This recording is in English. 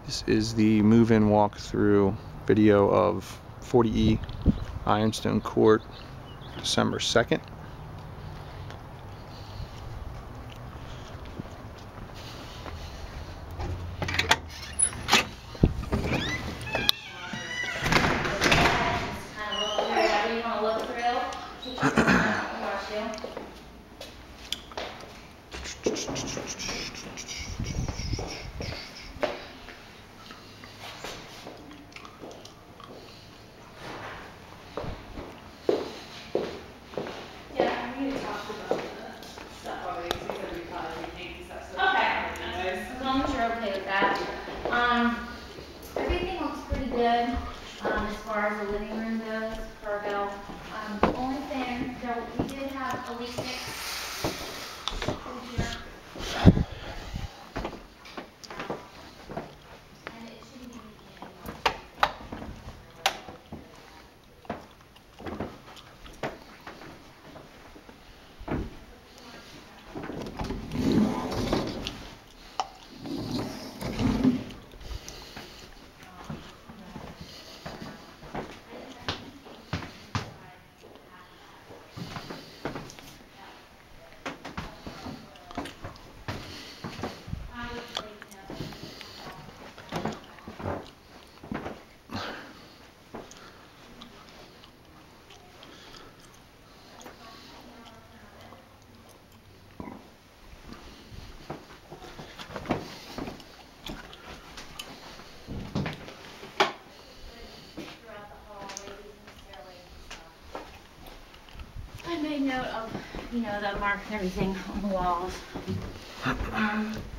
This is the move-in walkthrough video of 20H Ironstone Court, December 2nd. Everything looks pretty good as far as the living room goes, Virgo. The only thing, we did have a leak fix in here. And it shouldn't be leaking anymore. I made note of, the marks and everything on the walls.